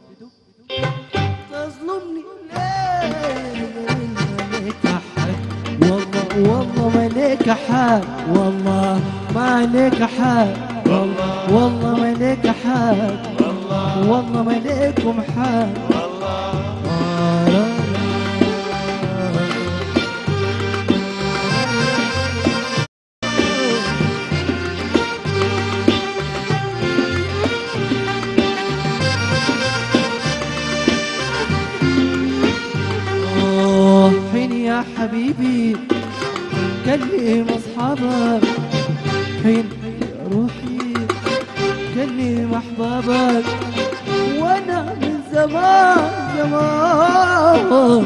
تظلمني ليه؟ مالك حق والله، والله مالك حق والله، مالك حق والله، والله مالك حق والله، مالكم حق. حين يا حبيبي كلم اصحابك، حين يا روحي كلم احبابك، وانا من زمان زمان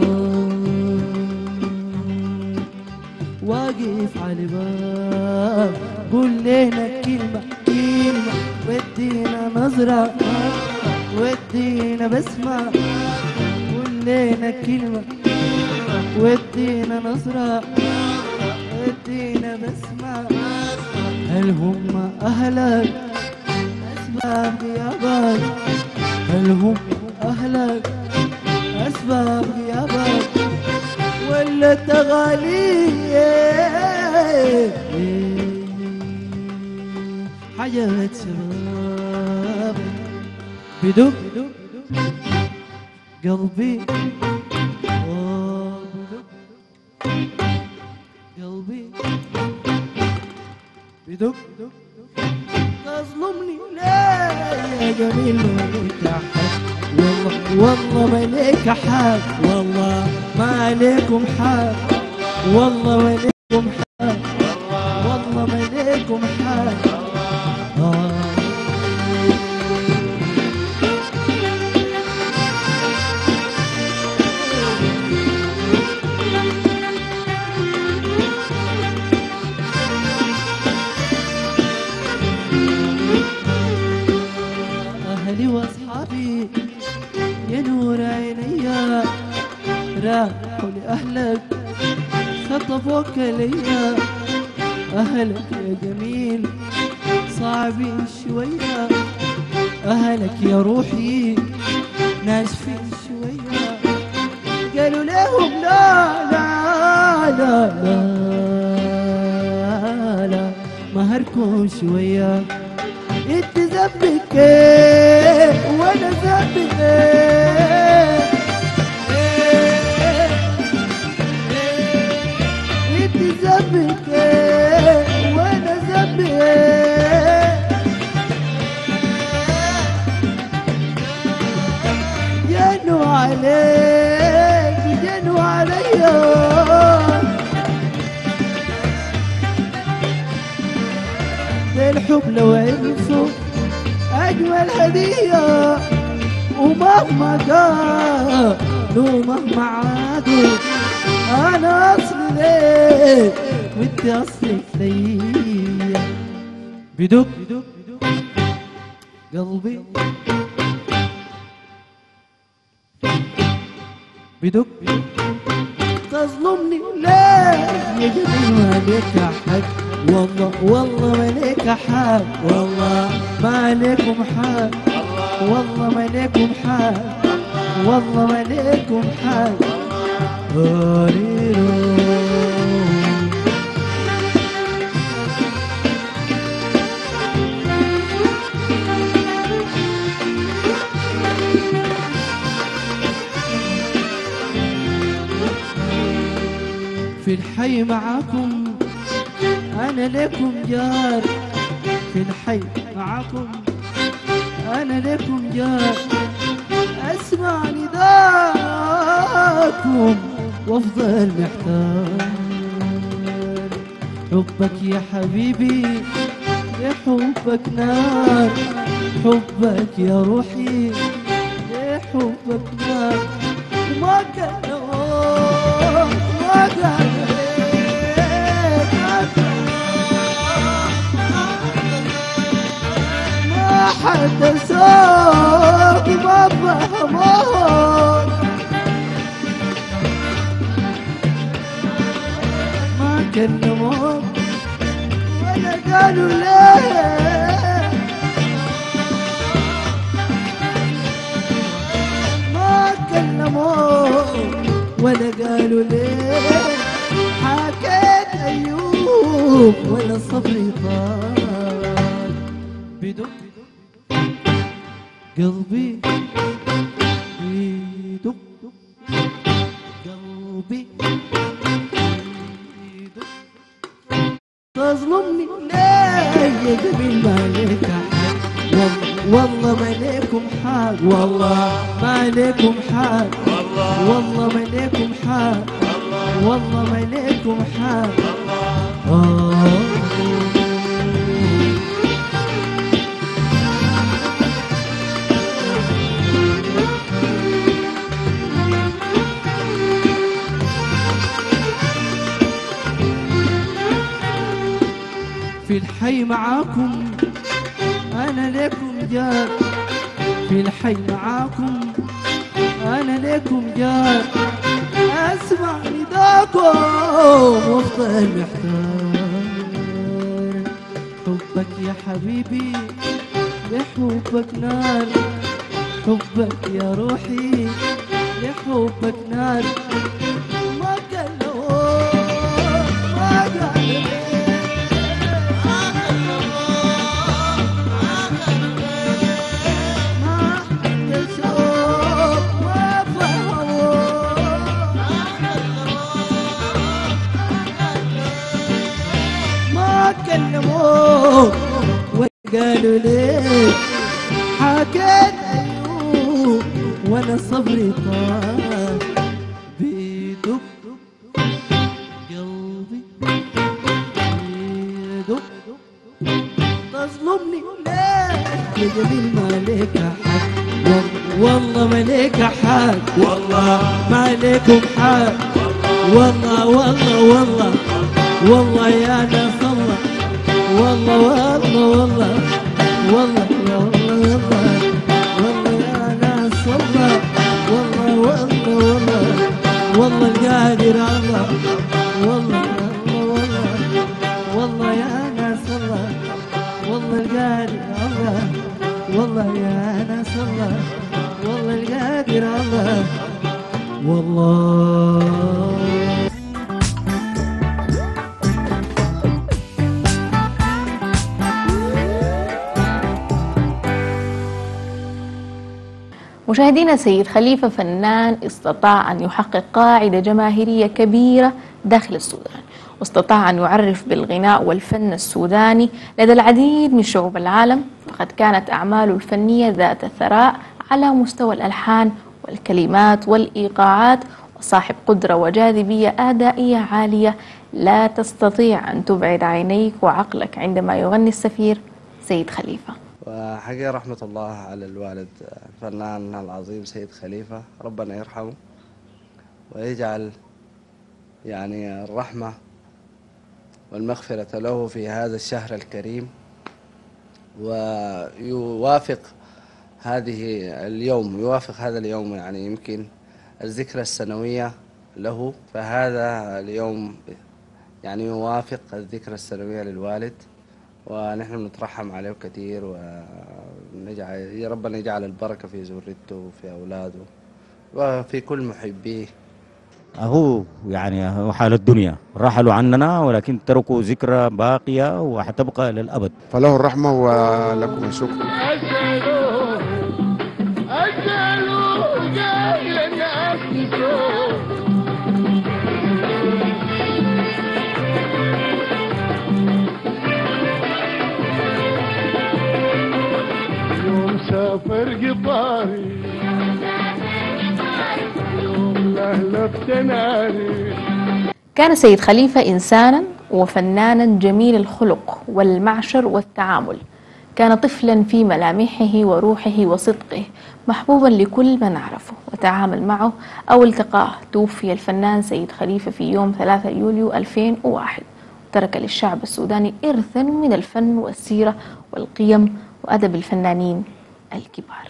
واقف على باب، قول لنا كلمة كلمة، ودينا نظرة ودينا بسمة، قول لنا كلمة ودينا نظرة ودينا بسمة. هل هم أهلك أسباب غيابك؟ هل هم أهلك أسباب غيابك ولا تغاليب حاجات شباب؟ بدق قلبي قلبي بدق، تظلمني ليه يا جميل؟ مالك حق والله، والله مالك حق والله، ما عليكم حق والله، مالكم حق والله، مالكم حق. أهلي وأصحابي يا نور عينيا، راحوا لأهلك خطفوك ليا، أهلك يا جميل صعبين شوية، أهلك يا روحي ناشفين شوية، قالوا لهم لا لا لا لا لا مهركم شوية، انت ذنبك ايه وانا ذنبي ايه؟ انت ذنبك ايه وانا ذنبي ايه؟ جنوا عليك جنوا عليا، الحب لو عرفوا أجمل هدية، ومهما قالوا مهما عادوا أنا أصلي ليك وأنت أصلك ليا. بدق قلبي بدق، تظلمني ليه يا جميل؟ مالك حق والله، والله مالك حق والله، ما عليكم حق والله، مالكم حق والله، مالكم حق. في الحي معاكم أنا لكم جار في الحي معكم، أنا لكم جار أسمع نداءكم وأفضل محتار. حبك يا حبيبي يا حبك نار، حبك يا روحي يا حبك نار. وما كان ما كان ما حد سوق ما فهموك، ما كلموك ولا قالوا ليه، ما كلموك ولا قالوا ليه. حكيت أيوب ولا صبري طال، بدق قلبي يدق قلبي يدق. تظلمني ليه يا جميل ما لك حق، والله ما لكم حق، والله ما لكم حق، والله ما لكم حق، والله ما لكم حق. في الحي معاكم أنا لكم جار، في الحي معاكم أنا لكم جار أسمع نداكم وأفضل محتار. حبك يا حبيبي يا حبك نار، حبك يا روحي يا حبك نار. ما قالوا ما قالوا وقالوا ليه. حكيت أيوب وأنا صبري طال، بيدق قلبي بيدق. تظلمني ليه يا جميل ما لك حق، والله ما لك حق، والله ما لكم حق. والله والله والله والله يا ناس الله، والله والله والله والله يا والله والله يا ناس الله، والله والله والله والله القادر الله، والله والله والله يا ناس الله، والله القادر الله، والله يا ناس الله، والله القادر الله والله. مشاهدينا، سيد خليفة فنان استطاع أن يحقق قاعدة جماهيرية كبيرة داخل السودان، واستطاع أن يعرف بالغناء والفن السوداني لدى العديد من شعوب العالم، فقد كانت أعماله الفنية ذات ثراء على مستوى الألحان والكلمات والإيقاعات، وصاحب قدرة وجاذبية أدائية عالية لا تستطيع أن تبعد عينيك وعقلك عندما يغني السفير سيد خليفة. وحقيقة رحمة الله على الوالد الفنان العظيم سيد خليفة، ربنا يرحمه ويجعل يعني الرحمة والمغفرة له في هذا الشهر الكريم، ويوافق يوافق هذا اليوم يعني يمكن الذكرى السنوية له، فهذا اليوم يعني يوافق الذكرى السنوية للوالد، ونحن نترحم عليه كثير، ونجعل ربنا يجعل البركة في ذريته وفي أولاده وفي كل محبيه. هو يعني هو حال الدنيا، رحلوا عننا ولكن تركوا ذكرى باقية وحتبقى للأبد. فله الرحمة ولكم الشكر. أجلوا جاهل نفسه قطاري يوم لهلبت ناري. كان سيد خليفة إنسانا وفنانا جميل الخلق والمعشر والتعامل. كان طفلا في ملامحه وروحه وصدقه، محبوبا لكل من عرفه وتعامل معه أو التقاه. توفي الفنان سيد خليفة في يوم 3 يوليو 2001، ترك للشعب السوداني إرثا من الفن والسيرة والقيم وأدب الفنانين الكبار.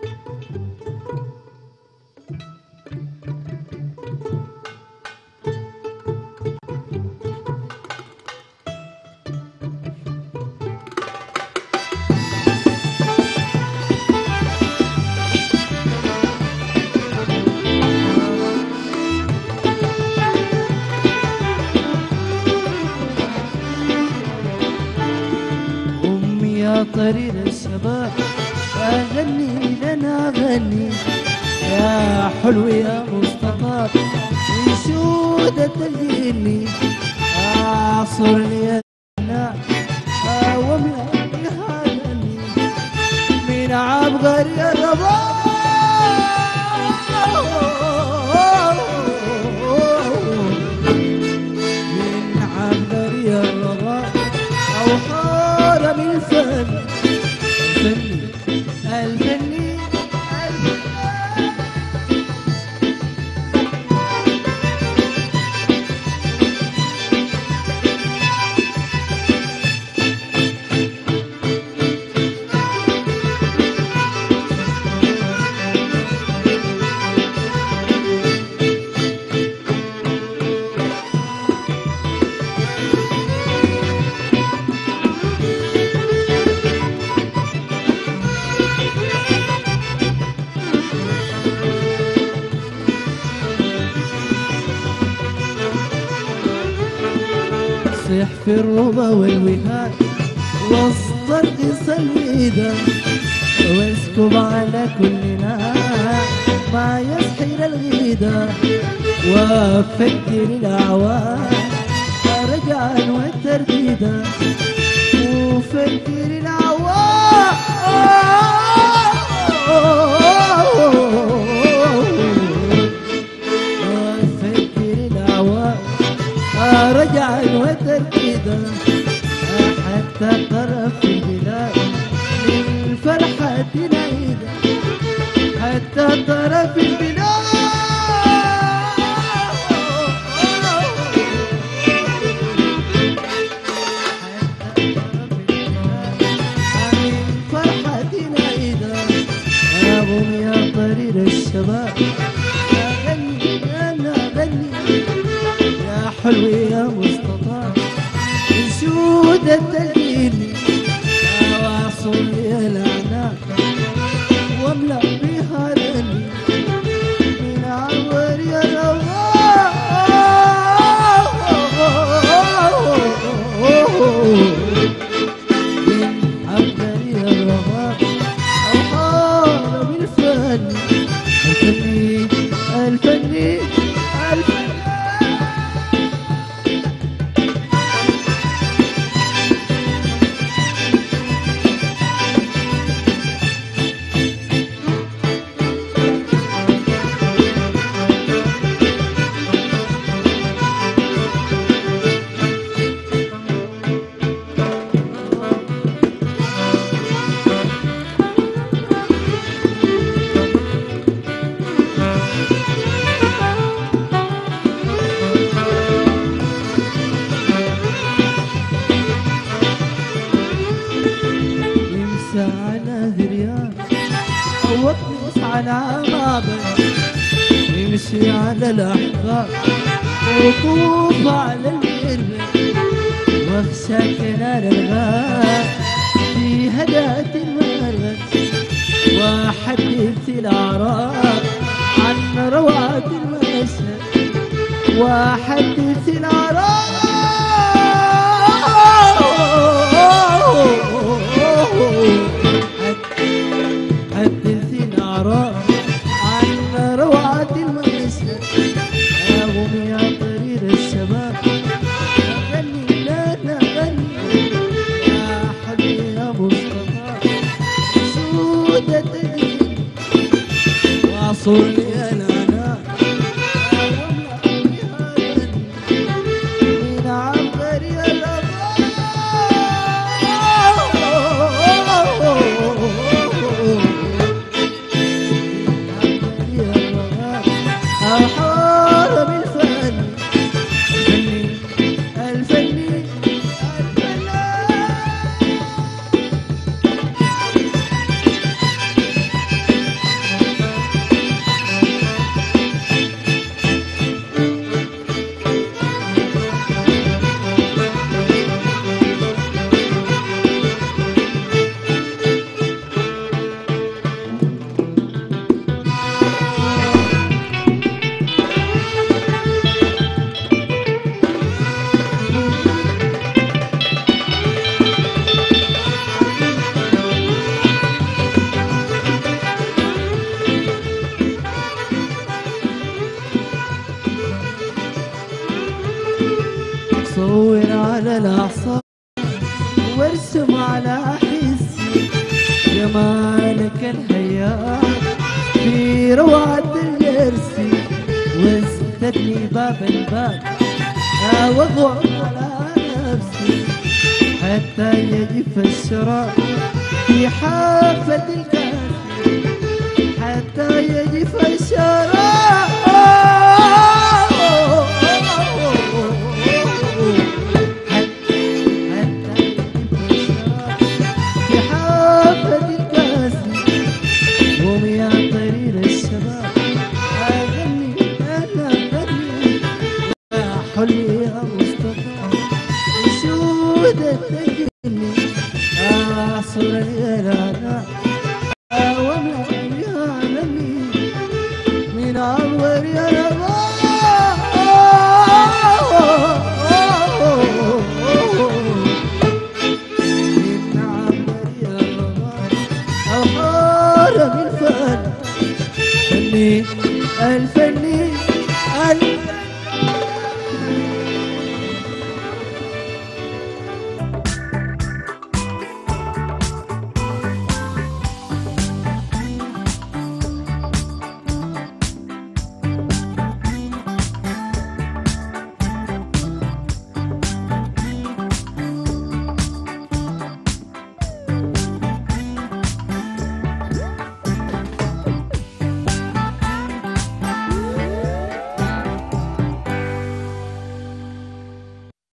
يا طريق الشباب أغني لنا أغني يا حلو يا مصطفى شودة الجني أعصر لي أنا واملأ بهالني من عبقري الرباط من عبقري الرباط أو حارم الفن الفني صيح في الربا والوهاد وسط القصة البيضاء واسكب على كلنا ما يسحر الغيدة وفكر الأعوام رجعا والترديدة وفكر الأعوام وفكر الأعوام رجعا وتركيدا حتى طرف البلاد للفرحة نعيدا حتى طرف البلاد للفرحة نعيدا أغم يا طريق الشباب أغني أنا أغني يا حلو يا مصطفى شودة الجيني واصل لي العناق واملأ بها لني من عور يا رواق من عبر يا رواق أو حارب الفن الفني الفني الفني. على ذريان وطنس على مابن يمشي على الأحباب وطوف على الغربة واخشى كنار الغاب في هداة المغرب وحدث الأعراب عن روعة المشهد وحدث الأعراب حدث الأعراب عن روعة المشهد أغم يا طريق الشباب أغني لنا أغني يا حبيبي يا مصطفى سودة صوري انا من عبر أحار بالفن الفني صور على الأعصاب وارسم على حسي جمالك الهيام في روعة اليرسي واستدني باب الباب واضوى على نفسي حتى يجف الشراب في حافة الكاس حتى يجف الشراب حلي يا مصطفى وشودك تجني صورة الهلال